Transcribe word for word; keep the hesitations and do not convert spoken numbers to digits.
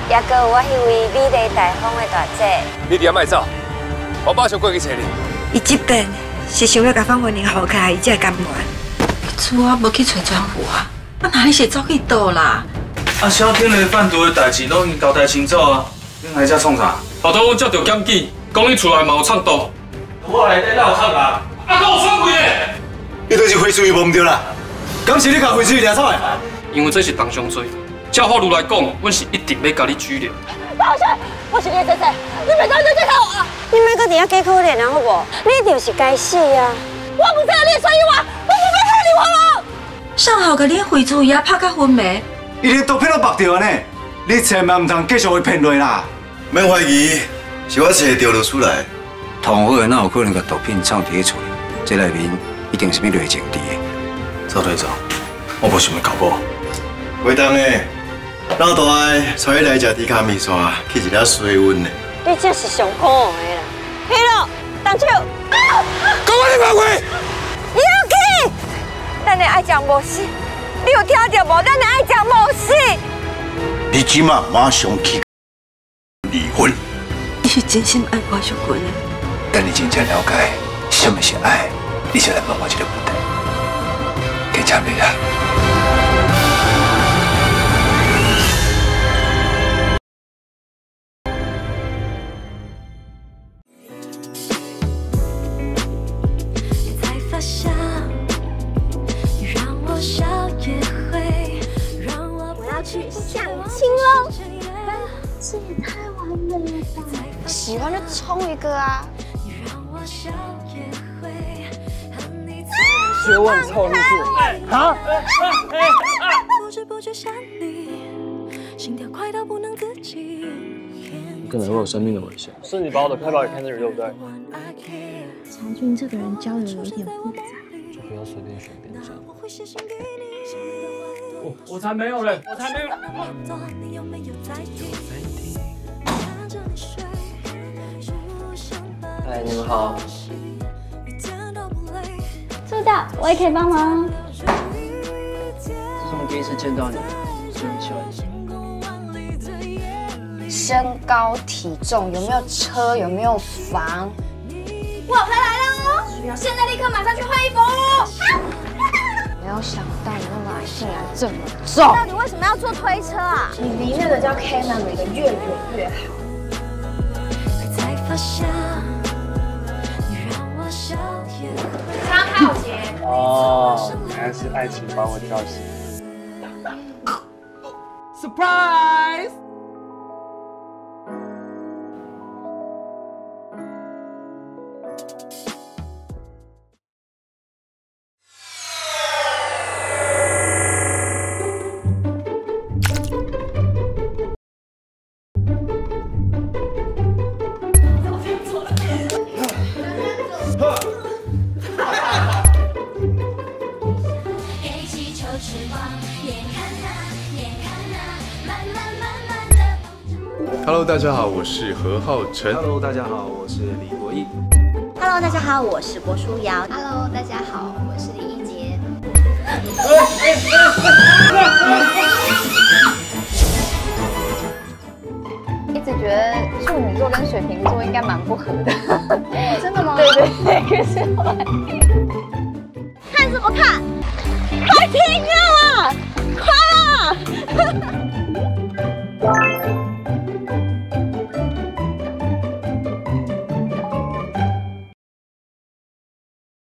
也搁有我迄位美丽大方的大姐。 你伫遐卖走，我马上过去找你。 伊这边是想要甲方文玲好开，伊才甘愿。 厝啊，无去找专户啊，啊哪里是走去倒啦？ 啊，小天的贩毒的代志拢已经交代清楚啊，恁来遮创啥？ 后头阮接到检举，讲你厝内嘛有藏毒。 我内底哪有藏啊？ 啊，搁有藏鬼嘞！ 你都是回水无唔对啦，敢是你甲回水掠走的？ 因为这是重伤罪，照法律来讲，阮是一定要甲你拘留。 老师，我是你的先生，你别当真这套啊！你莫搁伫遐假可怜啊，好不？你一定是该死啊！我不是要你所以我我不要害你我了。 上好个连回主也拍到昏迷。 伊连毒品都绑着呢，你千万唔通继续会骗落啦。 免怀疑，是我找着落出来。 同伙哪有可能甲毒品藏伫厝里？这内面一定是咩内情伫的。 走队长，我无想要搞某。 袂当诶，老大爱带你来食猪脚面线，去一粒水温的。 你这是上可恶的啦！黑了，动手！ 讲我你别回！ 你要去！咱的爱情无死，你有听到无？咱的爱情无死。 你即马马上去离婚。 你是真心爱我小君的。 等你真正了解什么是爱，你才来问我这个问题。给参你啦。 我要去相亲喽！这也太完美了吧！喜欢就冲一个啊！ 学问臭路数啊！可能会有生命的危险。是你把我的开包也看成人，对不对？ 长俊这个人交友有一点复杂， 就不要随便选边站。我我才没有嘞，我才没有。哎，你们好。 知道，我也可以帮忙。 自从第一次见到你，就很喜欢你。 身高、体重，有没有车，有没有房？ 我回来了哦！现在立刻马上去换衣服。 没有想到你那么矮，竟然这么重。到底为什么要坐推车啊？你离那个叫 Canary 的越远越好。 张浩杰。 哦，原来是爱情把我叫醒。Surprise！ Hello， 大家好，我是何浩晨。 Hello， 大家好，我是李国毅。 Hello， 大家好，我是郭书瑶。 Hello， 大家好，我是李一杰。一直觉得处女座跟水瓶座应该蛮不合的。真的吗？对对对，可是后来看什么看？快停啊！快啊！